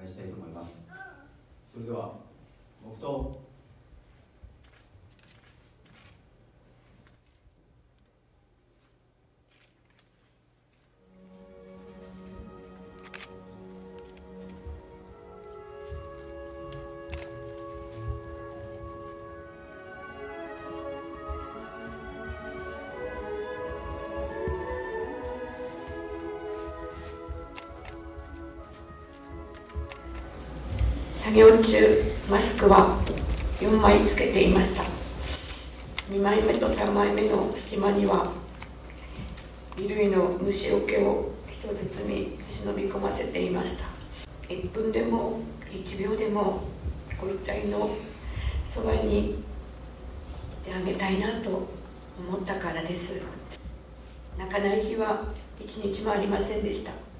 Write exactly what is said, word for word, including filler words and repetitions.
願いしたいと思います。それでは黙祷。 作業中、マスクはよんまいつけていました。にまいめとさんまいめの隙間には衣類の虫除けを一つ包み忍び込ませていました。いっぷんでもいちびょうでもご遺体のそばにいてあげたいなと思ったからです。泣かない日は一日もありませんでした。